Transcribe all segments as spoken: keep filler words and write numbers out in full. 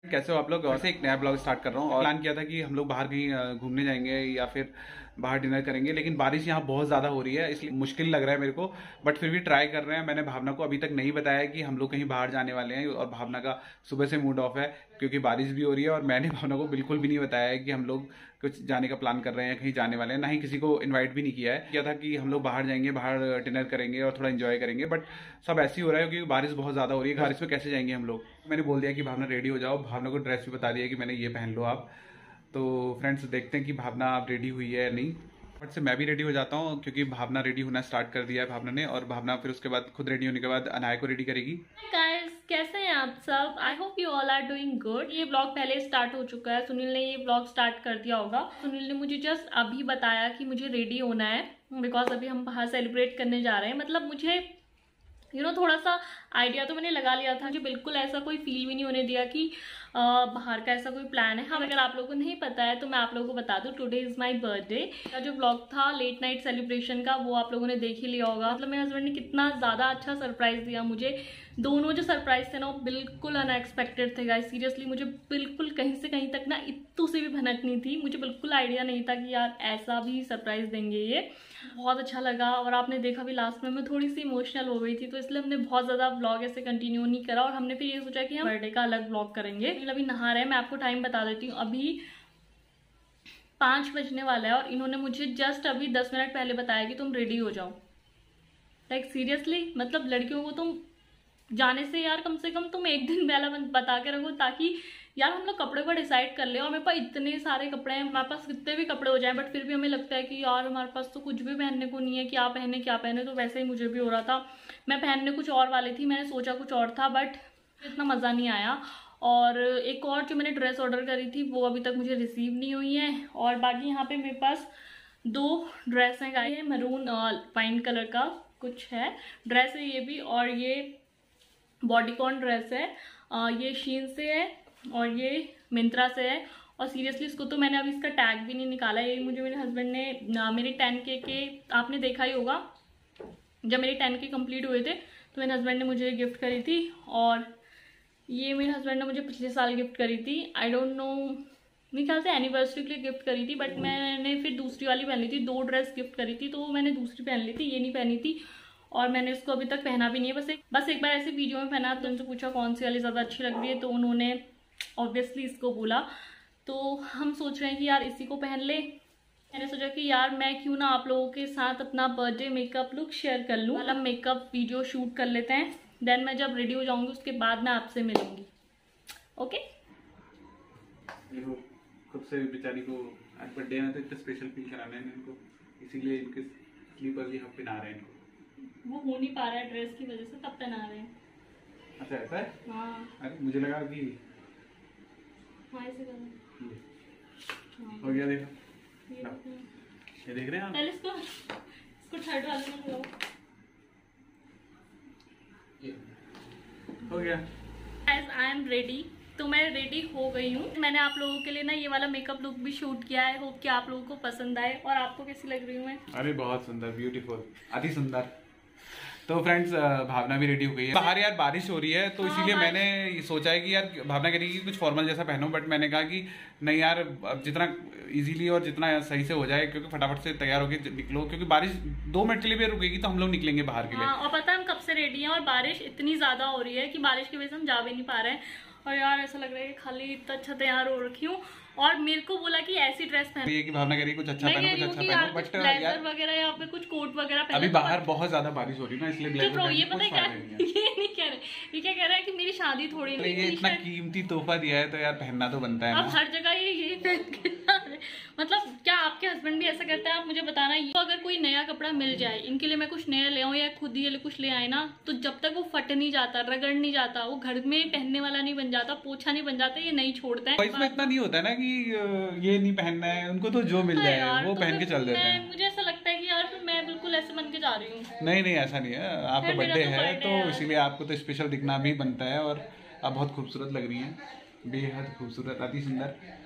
कैसे हो आप लोग? वैसे एक नया ब्लॉग स्टार्ट कर रहा हूँ और प्लान किया था कि हम लोग बाहर कहीं घूमने जाएंगे या फिर बाहर डिनर करेंगे, लेकिन बारिश यहाँ बहुत ज़्यादा हो रही है इसलिए मुश्किल लग रहा है मेरे को। बट फिर भी ट्राई कर रहे हैं। मैंने भावना को अभी तक नहीं बताया कि हम लोग कहीं बाहर जाने वाले हैं और भावना का सुबह से मूड ऑफ है क्योंकि बारिश भी हो रही है। और मैंने भावना को बिल्कुल भी नहीं बताया है कि हम लोग कुछ जाने का प्लान कर रहे हैं, कहीं जाने वाले हैं। ना ही किसी को इन्वाइट भी नहीं किया है। किया था कि हम लोग बाहर जाएंगे, बाहर डिनर करेंगे और थोड़ा इन्जॉय करेंगे, बट सब ऐसे ही हो रहा है क्योंकि बारिश बहुत ज़्यादा हो रही है। बारिश में कैसे जाएंगे हम लोग? मैंने बोल दिया कि भावना रेडी हो जाओ। भावना को ड्रेस भी बता दिया कि मैंने ये पहन लो आप। तो फ्रेंड्स देखते हैं कि भावना आप रेडी हुई है या नहीं। बट से मैं भी रेडी हो जाता हूँ क्योंकि भावना रेडी होना स्टार्ट कर दिया है भावना ने, और भावना फिर उसके बाद खुद रेडी होने के बाद अनाया को रेडी करेगी। गाइस, कैसे हैं आप सब? I hope you all are doing good. ये ब्लॉग पहले स्टार्ट हो चुका है, सुनील ने ये ब्लॉग स्टार्ट कर दिया होगा। सुनील ने मुझे जस्ट अभी बताया कि मुझे रेडी होना है बिकॉज अभी हम बाहर सेलिब्रेट करने जा रहे हैं। मतलब मुझे यू you नो know, थोड़ा सा आइडिया तो मैंने लगा लिया था। मुझे बिल्कुल ऐसा कोई फील भी नहीं होने दिया कि आ, बाहर का ऐसा कोई प्लान है। हाँ, अगर आप लोगों को नहीं पता है तो मैं आप लोगों को बता दूं, टुडे इज माय बर्थडे। का जो ब्लॉग था लेट नाइट सेलिब्रेशन का वो आप लोगों ने देख ही लिया होगा। मतलब मेरे हस्बैंड ने कितना ज़्यादा अच्छा सरप्राइज दिया मुझे। दोनों जो सरप्राइज थे ना वो बिल्कुल अनएक्सपेक्टेड थे गाइस। सीरियसली मुझे बिल्कुल कहीं से कहीं तक ना इत्तू से भी भनक नहीं थी। मुझे बिल्कुल आइडिया नहीं था कि यार ऐसा भी सरप्राइज देंगे। ये बहुत अच्छा लगा और आपने देखा भी लास्ट में मैं थोड़ी सी इमोशनल हो गई थी, तो इसलिए हमने बहुत ज़्यादा ब्लॉग ऐसे कंटिन्यू नहीं करा और हमने फिर ये सोचा कि हम बर्थडे का अलग ब्लॉग करेंगे। अभी नहा रहे हैं, मैं आपको टाइम बता देती हूँ। अभी पाँच बजने वाला है और इन्होंने मुझे जस्ट अभी दस मिनट पहले बताया कि तुम रेडी हो जाओ। लाइक सीरियसली, मतलब लड़कियों को तुम जाने से यार कम से कम तुम एक दिन पहले बता के रखो ताकि यार हम लोग कपड़े को डिसाइड कर ले। और मेरे पास इतने सारे कपड़े हैं, हमारे पास कितने भी कपड़े हो जाएं, बट फिर भी हमें लगता है कि यार हमारे पास तो कुछ भी पहनने को नहीं है, क्या पहने क्या पहने। तो वैसे ही मुझे भी हो रहा था। मैं पहनने कुछ और वाली थी, मैंने सोचा कुछ और था, बट इतना मज़ा नहीं आया। और एक और जो मैंने ड्रेस ऑर्डर करी थी वो अभी तक मुझे रिसीव नहीं हुई है। और बाकी यहाँ पे मेरे पास दो ड्रेस हैं गाइस, मरून वाइन कलर का कुछ है ड्रेस है ये भी, और ये बॉडीकॉन ड्रेस है। आ, ये शीन से है और ये मिंत्रा से है। और सीरियसली इसको तो मैंने अभी इसका टैग भी नहीं निकाला। ये मुझे मेरे हस्बैंड ने मेरे टेन के के आपने देखा ही होगा, जब मेरे टेन के कंप्लीट हुए थे तो मेरे हस्बैंड ने मुझे गिफ्ट करी थी। और ये मेरे हस्बैंड ने मुझे पिछले साल गिफ्ट करी थी। आई डोंट नो, मेरे ख्याल से एनिवर्सरी के लिए गिफ्ट करी थी, बट मैंने फिर दूसरी वाली पहन ली थी। दो ड्रेस गिफ्ट करी थी तो मैंने दूसरी पहन ली थी, ये नहीं पहनी थी। और मैंने इसको अभी तक पहना भी नहीं है। बस एक बस एक बार ऐसे वीडियो में पहना तो उनसे पूछा कौन सी वाली ज़्यादा अच्छी लग रही है, तो उन्होंने ऑब्वियसली इसको बोला। तो हम सोच रहे हैं कि यार इसी को पहन ले। मैंने सोचा कि यार मैं क्यों ना आप लोगों के साथ अपना बर्थडे मेकअप लुक शेयर कर लूँ। मतलब मेकअप वीडियो शूट कर लेते हैं, देन मैं जब रेडी हो जाऊंगी उसके बाद मैं आपसे मिलूंगी। ओके? खुद से बेचारी को आज बर्थडे में तो इतना स्पेशल फील कराना है इनको, इसीलिए इनके स्लीपर भी हम पहना रहे हैं इनको। वो हो नहीं पा रहा है ड्रेस की वजह से, तब पहना रहे हैं। अच्छा ऐसा है? हाँ, अरे मुझे लगा कि हाँ ऐसे कर हो गया। देखो ये, ये देख रहे हैं आप? पहले इसको इसको थर्ड वाले में लगाओ। हो गया। Guys, I am ready। तो मैं रेडी हो गई हूँ। मैंने आप लोगों के लिए ना ये वाला मेकअप लुक भी शूट किया है। होप कि आप लोगों को पसंद आए। और आपको कैसी लग रही हूँ मैं? अरे बहुत सुंदर, ब्यूटीफुल, अति सुंदर। तो फ्रेंड्स भावना भी रेडी हो गई है। बाहर यार बारिश हो रही है तो इसीलिए हाँ, मैंने सोचा है कि यार भावना कह रही है कि कुछ फॉर्मल जैसा पहनो, बट मैंने कहा कि नहीं यार, अब जितना इजीली और जितना सही से हो जाए, क्योंकि फटाफट से तैयार होकर निकलो क्योंकि बारिश दो मिनट के लिए भी रुकेगी तो हम लोग निकलेंगे बाहर के लिए। हाँ, और पता है हम कब से रेडी हैं और बारिश इतनी ज्यादा हो रही है कि बारिश की वजह से हम जा भी नहीं पा रहे हैं। और यार ऐसा लग रहा है कि खाली इतना अच्छा तैयार हो रखी हूँ। और मेरे को बोला कि ऐसी ड्रेस पहन, ये कि भावना कह रही है कुछ अच्छा पहनो, कुछ अच्छा पहनो, बट ब्लेजर वगैरह या फिर कुछ कोट वगैरह पहनो। अभी बाहर बहुत ज्यादा बारिश हो रही है ना, इसलिए ब्लेजर ये पता है क्या, ये नहीं कह रहे, ये क्या कह रहा है कि मेरी शादी थोड़ी नहीं, ये इतना कीमती तोहफा दिया है तो यार पहनना तो बनता है ना। अब हर जगह ये यही पहन के जा रहे। मतलब क्या आपके हस्बैंड भी ऐसा करते हैं? आप मुझे बताना। तो अगर कोई नया कपड़ा मिल जाए इनके लिए, मैं कुछ नया ले आऊँ या खुद ही कुछ ले आए ना, तो जब तक वो फट नहीं जाता, रगड़ नहीं जाता, वो घर में पहनने वाला नहीं बन जाता, पोछा नहीं बन जाता, ये नहीं छोड़ता है। इसमें इतना नहीं होता है ना कि ये नहीं पहनना है, उनको तो जो मिल जाए वो पहन के चल देते हैं। मुझे ऐसा लगता है कि यार फिर मैं बिल्कुल ऐसे बन के जा रही हूँ। नहीं नहीं ऐसा नहीं है, आपका बर्थडे है तो इसीलिए आपको तो स्पेशल दिखना भी बनता है। और आप बहुत खूबसूरत लग रही हैं, बेहद खूबसूरत, अति सुंदर।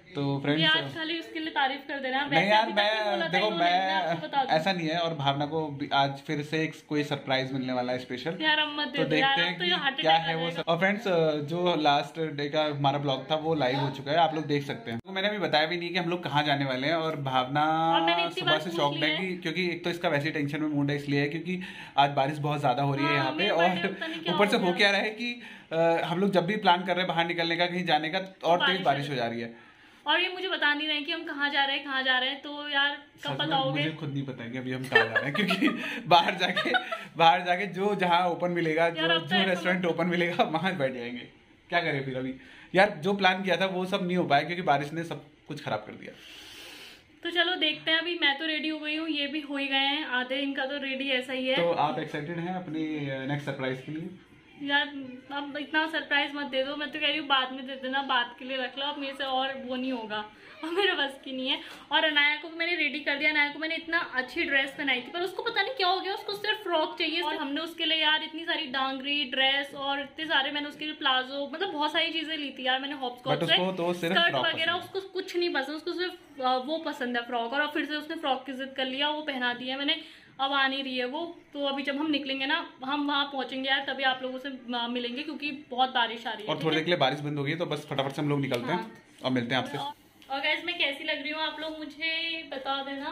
तो फ्रेंड्स आज खाली उसके लिए तारीफ कर दे रहे हैं। नहीं यार, मैं देखो मैं ऐसा नहीं है, और भावना को आज फिर से एक कोई सरप्राइज मिलने वाला है स्पेशल, यार अब मत दे तो दो देखते यार, हैं तो कि ये हार्ट क्या अटैक है आ वो जाएगा। सब। और फ्रेंड्स जो लास्ट डे का हमारा ब्लॉग था वो लाइव हो चुका है, आप लोग देख सकते हैं। तो मैंने अभी बताया भी नहीं कि हम लोग कहाँ जाने वाले हैं, और भावना सुबह से शॉक्ड है कि क्योंकि एक तो इसका वैसे टेंशन में मूड है, इसलिए है क्योंकि आज बारिश बहुत ज्यादा हो रही है यहाँ पे, और ऊपर से हो क्या रहा है कि हम लोग जब भी प्लान कर रहे हैं बाहर निकलने का, कहीं जाने का, और तेज बारिश हो जा रही है, और ये मुझे बता नहीं रहे कि हम कहाँ जा रहे हैं कहाँ जा रहे हैं। तो यार कब बताओगे? मुझे खुद नहीं पता है कि अभी हम कहाँ जा रहे हैं, क्योंकि बाहर जाके बाहर जाके जो जहाँ ओपन मिलेगा, जो जो रेस्टोरेंट ओपन मिलेगा वहां बैठ जाएंगे। क्या करें फिर अभी यार, जो प्लान किया था वो सब नहीं हो पाया क्योंकि बारिश ने सब कुछ खराब कर दिया। तो चलो देखते हैं। अभी मैं तो रेडी हो गई हूँ, ये भी हो ही गए हैं आधे, इनका तो रेडी ऐसा ही है। तो आप एक्साइटेड हैं अपनी नेक्स्ट सरप्राइज के लिए? यार अब इतना सरप्राइज मत दे दो, मैं तो कह रही हूँ बाद में दे देना, बात के लिए रख लो, अब मेरे से और वो नहीं होगा, और मेरे बस की नहीं है। और अनाया को मैंने रेडी कर दिया, अनाया को मैंने इतना अच्छी ड्रेस पहनाई थी, पर उसको पता नहीं क्या हो गया, उसको सिर्फ फ्रॉक चाहिए। और हमने उसके लिए यार इतनी सारी डांगरी ड्रेस और इतने सारे, मैंने उसके लिए प्लाजो, मतलब बहुत सारी चीजें ली थी यार मैंने हॉपस्कॉच से, तो स्कर्ट वगैरह, उसको कुछ नहीं पसंद, उसको सिर्फ वो पसंद है फ्रॉक, और फिर से उसने फ्रॉक की जिद कर लिया, वो पहना दिया मैंने, अब आ नहीं रही है वो। तो अभी जब हम निकलेंगे ना, हम वहाँ पहुंचेंगे यार, तभी आप लोगों से मिलेंगे, क्योंकि बहुत बारिश आ रही है और थोड़ी देर के लिए बारिश बंद हो गई, तो बस फटाफट से हम लोग निकलते हैं और मिलते हैं आपसे। और गाइस मैं कैसी लग रही हूँ आप लोग मुझे बता देना।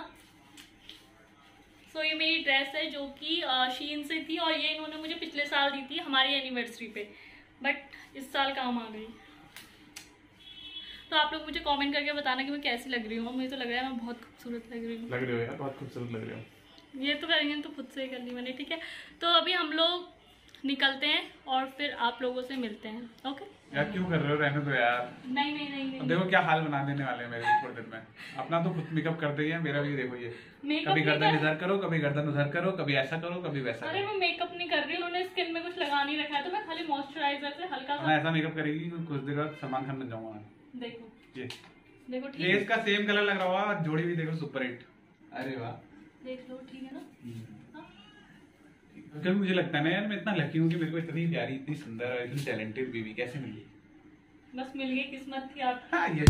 सो ये मेरी ड्रेस है जो कि शीन से थी, और ये इन्होंने मुझे पिछले साल दी थी हमारी एनिवर्सरी पे, बट इस साल काम आ गई। तो आप लोग मुझे कमेंट करके बताना कि मैं कैसी लग रही हूँ। मुझे तो लग रहा है मैं बहुत खूबसूरत लग रही हूँ। लग रही हो यार, बहुत खूबसूरत लग रही हो। ये तो करेंगे तो खुद से ही कर ली मैंने, ठीक है। तो अभी हम लोग निकलते हैं और फिर आप लोगों से मिलते हैं। ओके यार क्यों कर रहे हो, रहने दो यार। नहीं नहीं नहीं, नहीं। देखो क्या हाल बना देने वाले हैं मेरे थोड़ी देर में। अपना तो खुद मेकअप कर दिया, मेरा भी देखो ये कभी गर्दन इधर करो, कभी गर्दन उधर करो, कभी ऐसा करो, कभी वैसा। अरे मैं मेकअप नहीं कर रही हूँ, उन्होंने स्किन में कुछ लगा नहीं रखा है, तो मैं खाली मॉइस्चराइजर से हल्का सा ऐसा मेकअप करेगी कुछ देर बाद सलमान खान बन जाऊंगा। देखो ये देखो ठीक है, इसका सेम कलर लग रहा है, जोड़ी भी देखो सुपर हिट। अरे वाह, देख लो ठीक है ना। क्योंकि मुझे लगता है ना यार, मैं इतना लकी हूँ कि मेरे को इतनी प्यारी, इतनी सुंदर और इतनी टैलेंटेड बीवी कैसे मिली। बस मिल गई, किस्मत थी आप। हाँ ये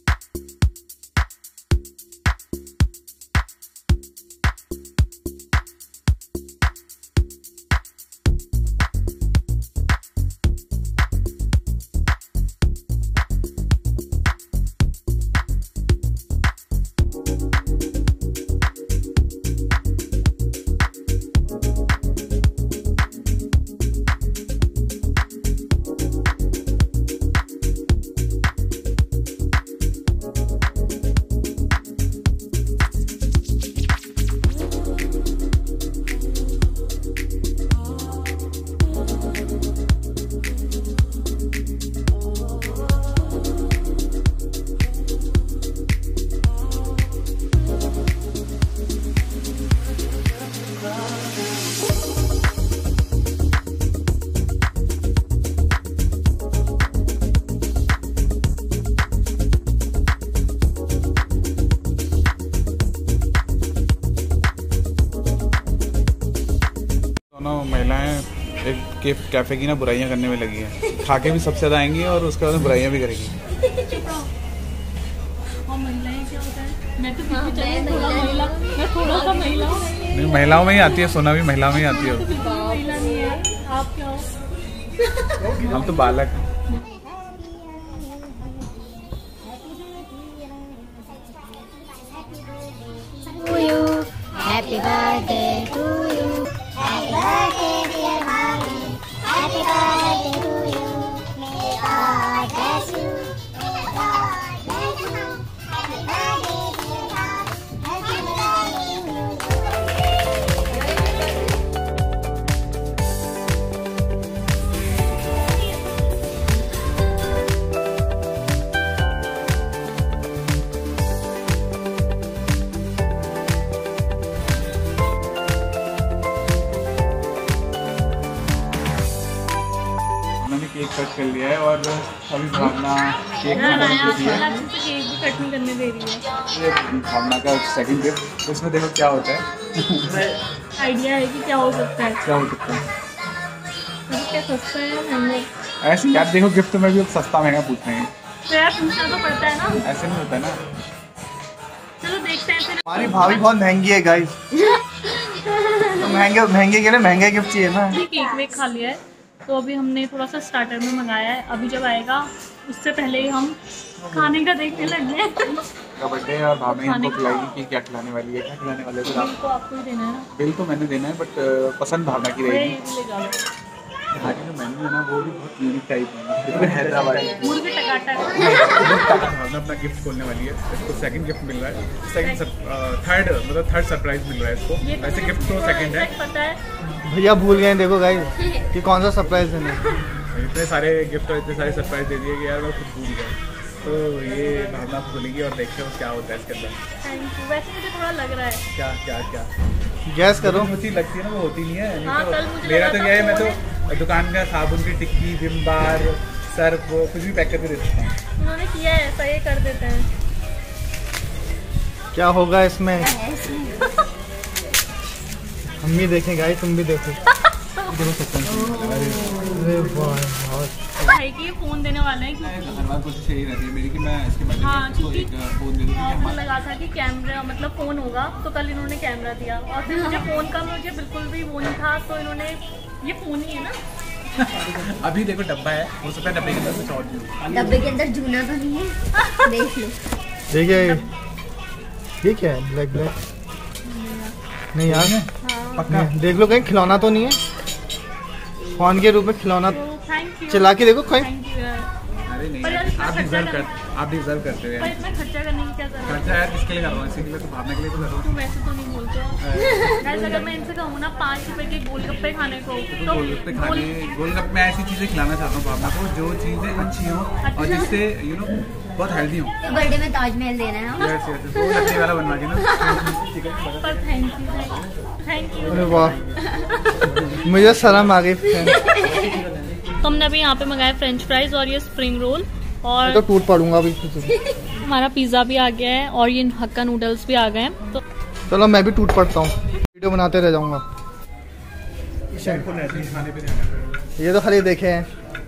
महिलाएं एक के कैफे की ना बुराइयां करने में लगी हैं। खा के भी सबसे ज्यादा आएंगी और उसके बाद बुराइयां भी करेंगी। और महिलाएं क्या होता है, मैं तो थोड़ा महिला, मैं थोड़ा सा महिला हूं। नहीं महिलाओं में ही आती है, सोना भी महिलाओं में ही आती है। महिला नहीं है, आप क्या हो? हम तो बालक हैं। Happy birthday to you. Happy birthday dear mommy. Happy birthday to you. May God bless you. May God bless you. Happy birthday dear mommy. Happy birthday to you. Cake cut कर लिया है और अभी भावना केक खाना शुरू किया है। Cake भी कट नहीं करने दे रही है। ये भावना का सेकंड गिफ्ट, इसमें देखो क्या होता है। आइडिया है कि क्या हो सकता है। क्या हो सकता है? क्या सस्ता है महंगा? ऐसे यार देखो गिफ्ट में भी अब सस्ता महंगा पूछ रहे हैं। तो यार पूछना तो पड़ता है ना, ऐसे नहीं होता ना। चलो देखते हैं फिर। हमारी भाभी बहुत महंगी है गाइस। तो महंगे महंगे के लिए महंगे गिफ्ट चाहिए ना। केक वेक खा लिया है, तो अभी हमने थोड़ा सा स्टार्टर में मंगाया है। अभी जब आएगा उससे पहले ही हम खाने का देखने लग गए। का बर्थडे है और भाभी हमको खिलाएगी कि क्या खिलाने वाली है, क्या खिलाने वाले हैं। बिल तो आपको ही देना है ना। बिल तो मैंने देना है, बट पसंद भावना की अरे रहेगी। ये भी ले जाओ। भाभी जो मेन्यू है ना वो भी बहुत यूनिक टाइप है, हैदराबादी। मुर्गे टकाटक। भावना अपना गिफ्ट खोलने वाली है, इसको सेकंड गिफ्ट मिल रहा है, सेकंड थर्ड मतलब थर्ड सरप्राइज मिल रहा है इसको। ये तो वैसे मुझे गिफ्ट तो पूरा सेकंड है। exact पता है। भैया भूल गए देखो गाइस कि कौन सा सरप्राइज देना है। इतने सारे गिफ्ट और इतने सारे सरप्राइज दे दिए कि यार मैं खुद भूल गया। तो ये भावना खोलेगी और देखते हैं क्या होता है इसके अंदर। Thank you. वैसे मुझे थोड़ा लग रहा है। क्या क्या क्या गैस करो। जो चीज़ लगती है ना वो होती नहीं है। हाँ, तो कल मुझे मेरा लगा तो था क्या है, मैं उन्होंने- तो दुकान का साबुन की टिक्की, विम बार, सर्फ कुछ भी पैक करके दे देता हूँ। उन्होंने किया है ऐसा, ये कर देते हैं। क्या होगा इसमें हम भी देखें गाइस, तुम भी देखो। अरे वाह, भाई की ये फोन देने वाले हैं क्योंकि हर बार कोशिश यही रहती है मेरी कि मैं इसके बर्थडे हाँ, पे इसको क्योंकि एक फोन दे दूँ कि मुझे हम लगा था कि कैमरा मतलब फ़ोन होगा, तो कल इन्होंने कैमरा दिया और फिर मुझे फ़ोन का मुझे बिल्कुल भी वो नहीं था, तो इन्होंने ये फ़ोन ही है ना। अभी देखो डब्बा है, हो सकता है डब्बे के अंदर कुछ और भी हो। डब्बे के अंदर जूना तो नहीं है, देख लो। देखिए ये क्या है, ब्लैक ब्लैक नहीं यार, पक्का देख लो कहीं खिलौना तो नहीं है। फोन के रूप में खिलौना तो थैंक यू। चला के देखो कहीं। थैंक यू यार। अरे नहीं पर यार इतना आप खर्चा डिजर्व कर- कर आप डिजर्व करते हो पर यार। इतना खर्चा करने की क्या जरूरत है? खर्चा यार किसके लिए कर रहा हूँ, इसी के लिए तो भावना के लिए तो कर रहा हूँ। तुम वैसे तो नहीं बोलते हो। Guys, अगर मैं इनसे कहूँ ना पाँच रुपए के गोलगप्पे खाने को, तो गोलगप्पे खाने गोलगप्पे मैं ऐसी चीजें खिलाना चाहता हूँ भावना को जो चीजें अच्छी हो और जिससे यू नो बहुत हेल्दी हो। बर्थडे में ताजमहल देना है हाँ? यस यस वो लकड़ी वाला बनवा के ना। ठीक है पर थैंक यू थैंक यू। अरे वाह, मुझे शर्म आ गई। तो हमने अभी यहाँ पे मंगाया फ्रेंच फ्राइज और ये स्प्रिंग रोल मैं और तो टूट पड़ूंगा अभी। हमारा पिज़्ज़ा भी आ गया है और ये हक्का नूडल्स भी आ गए हैं। तो चलो मैं भी टूट पड़ता हूँ, वीडियो बनाते रह जाऊंगा। खाने पीने ये तो खाली देखे हैं।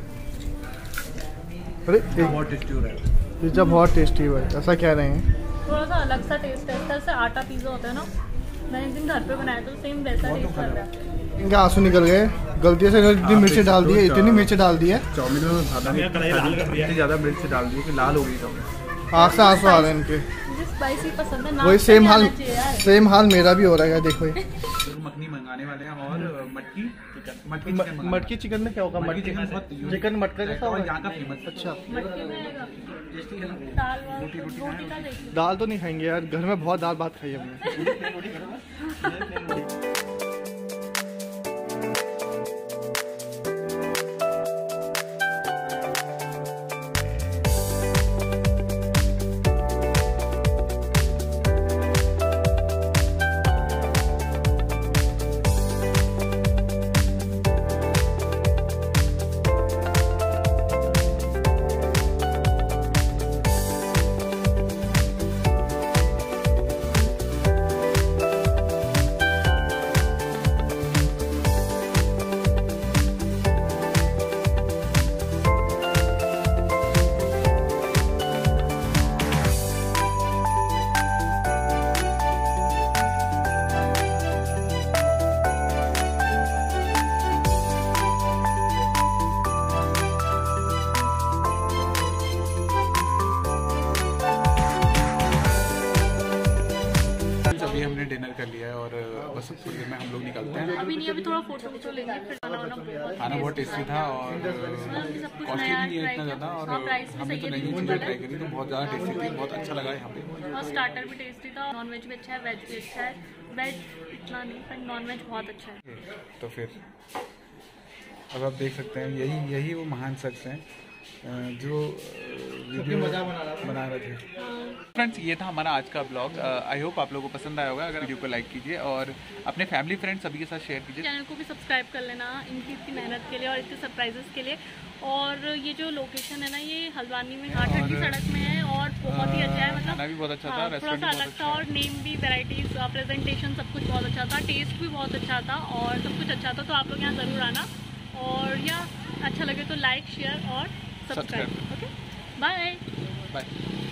अरे बहुत टेस्टी हो रहा है। पिज्जा बहुत टेस्टी है भाई, ऐसा कह रहे हैं। थोड़ा सा अलग सा टेस्ट है, जैसे आटा पिज़्ज़ा होता है ना, मैंने एक दिन घर पे बनाया तो सेम वैसा टेस्ट कर रहा है। इनके आंसू निकल गए, गलती से इन्होंने इतनी मिर्च डाल दी है, इतनी मिर्च डाल दी है, चाउमीन में भावना ने इतनी ज्यादा मिर्च डाल दी कि लाल हो गई चाउमीन। आँख से आंसू आ रहे हैं इनके। मुझे स्पाइसी पसंद है ना। वही सेम हाल सेम हाल मेरा भी हो रहा है, देखो ये। मखनी मंगाने वाले हैं और मटकी मटकी म- चिकन मटकी चिकन में क्या होगा? मटकी मटकी चिकन बहुत unique चिकन मटका जैसा होगा? यहाँ का फेमस। अच्छा, मटके में आएगा। टेस्टी है ना। दाल वाल रोटी का देख लो। दाल तो नहीं खाएंगे यार, घर में बहुत दाल भात खाई हमने। अभी हमने डिनर कर लिया है और बस थोड़ी देर में हम लोग निकलते हैं। अभी नहीं, अभी थोड़ा फोटो वोटो लेंगे फिर खाना वाना बहुत खाना बहुत टेस्टी था और सब कुछ कॉस्टली नया भी नहीं है ट्राई इतना ज़्यादा और हाँ, प्राइस भी हमने सही तो है, नई नई चीज़ें ट्राई करी तो बहुत ज़्यादा टेस्टी थी, बहुत अच्छा लगा यहाँ पे। और स्टार्टर भी टेस्टी था, नॉन वेज भी अच्छा है, वेज भी अच्छा है। वेज इतना नहीं पर नॉन वेज बहुत अच्छा है। तो फिर अब आप देख सकते हैं यही यही वो महान शख्स हैं अ, जो वीडियो बना रहे थे। फ्रेंड्स ये था हमारा आज का ब्लॉग। आई होप आप लोगों को पसंद आया होगा। अगर वीडियो को लाइक कीजिए और अपने फैमिली फ्रेंड्स सभी के साथ शेयर कीजिए। चैनल को भी सब्सक्राइब कर लेना इनकी इतनी मेहनत के लिए और इतने सरप्राइजेस के लिए। और ये जो लोकेशन है ना, ये हल्द्वानी में घाटघर की सड़क में है और बहुत ही अच्छा है। मतलब खाना भी बहुत अच्छा था, हाँ, थोड़ा रेस्टोरेंट सा भी बहुत अलग अच्छा था और नेम भी, वेराइटीज, प्रेजेंटेशन सब कुछ बहुत अच्छा था, टेस्ट भी बहुत अच्छा था और सब कुछ अच्छा था। तो आप लोग यहाँ ज़रूर आना और या अच्छा लगे तो लाइक शेयर और सब्सक्राइब। Okay, bye bye.